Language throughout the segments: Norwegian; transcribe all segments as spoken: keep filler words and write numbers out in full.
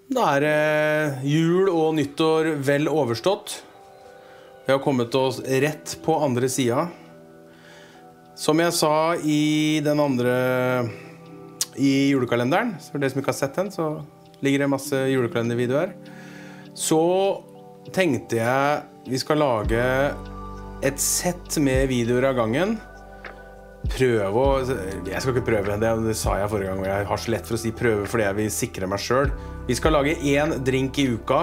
Da er det jul og nyttår vel overstått. Vi har kommet oss rett på andre siden. Som jeg sa i den andre i julekalenderen, for dere som ikke har sett den, så ligger det masse julekalendervideoer. Så tenkte jeg vi skal lage et sett med videoer av gangen. Prøve å... Jeg skal ikke prøve, det, det sa jeg forrige gang, og jeg har så lett for å si prøve fordi jeg vil sikre meg selv. Vi skal lage en drink i uka.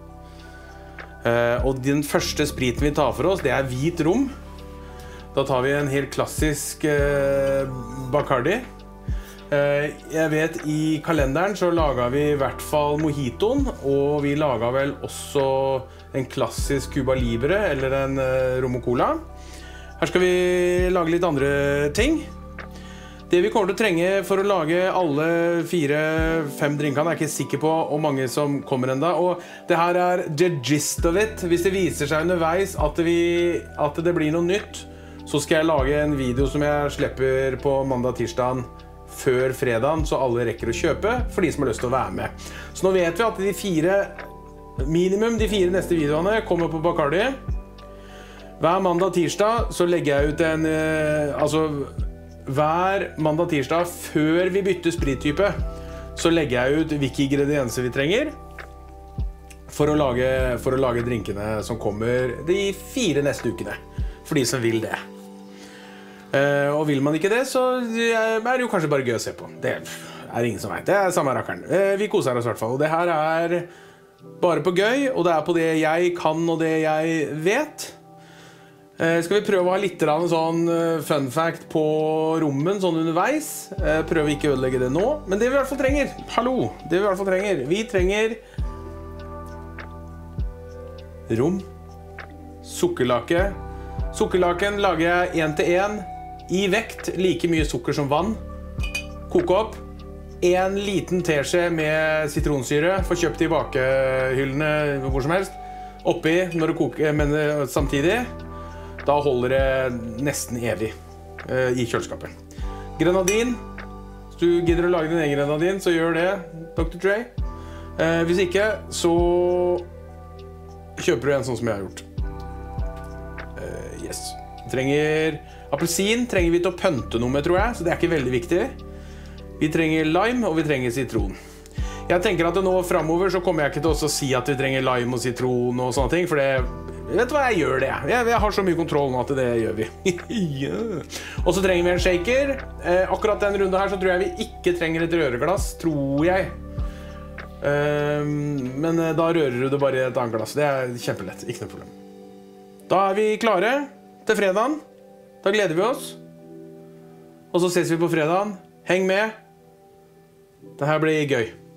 Uh, og den første spriten vi tar for oss, det er hvit rom. Da tar vi en helt klassisk uh, Bacardi. Uh, jeg vet i kalenderen så laget vi i hvert fall mojitoen, og vi laget vel også en klassisk Cuba Libre, eller en uh, rom og cola. Her skal vi lage litt andre ting. Det vi kommer til å trenge for å lage alle fire, fem drinkene, er jeg ikke sikker på hvor mange som kommer enda. Og det her er the gist of it. Hvis det viser seg underveis at, vi, at det blir noe nytt, så skal jeg lage en video som jeg slipper på mandag-tirsdagen før fredagen, så alle rekker å kjøpe for de som har lyst til å være med. Så nå vet vi at de fire, minimum de fire neste videoene kommer på Bacardi. Hver mandag-tirsdag så legger jeg ut en, altså hver mandag-tirsdag før vi bytter sprittype, så legger jeg ut hvilke ingredienser vi trenger for å lage, for å lage drinkene som kommer de fire neste ukene, for de som vil det. Uh, og vil man ikke det, så er det jo kanskje bare gøy å se på. Det er ingen som vet. Det er samme rakkeren. Uh, vi koser oss i hvert fall. Og det her er bare på gøy, og det er på det jeg kan og det jeg vet. Skal vi prøve å ha litt sånn fun fact på rommen sånn underveis. Prøve ikke å ødelegge det nå. Men det vi i hvert fall trenger, hallo, det vi i hvert fall trenger. Vi trenger rom, sukkerlake. Sukkerlaken lager jeg en til en i vekt, like mye sukker som vann. Koke opp. En liten teskje med sitronsyre, få kjøpt i bakehyllene hvor som helst. Oppi når du koker, men samtidig. Da holder det nesten evig uh, i kjøleskapet. Grenadin. Hvis du gidder å lage din egen grenadin, så gjør det, doktor Dre. Uh, hvis ikke, så kjøper du en sånn som jeg har gjort. Uh, yes. Vi trenger appelsin, trenger vi til å pønte noe med, tror jeg, så det er ikke veldig viktig. Vi trenger lime, og vi trenger sitron. Jeg tenker at nå fremover så kommer jeg ikke til å si at vi trenger lime og sitron og sånne ting, for det... Vet du hva, jeg gjør det. Jeg, jeg har så mye kontroll nå at det gjør vi. Yeah. Og så trenger vi en shaker. Eh, akkurat den runden her så tror jeg vi ikke trenger et røreglass, tror jeg. Eh, men da rører du det bare i et annet glass. Det er kjempelett, ikke noe problem. Da er vi klare til fredagen. Da gleder vi oss. Og så ses vi på fredagen. Heng med. Dette blir gøy.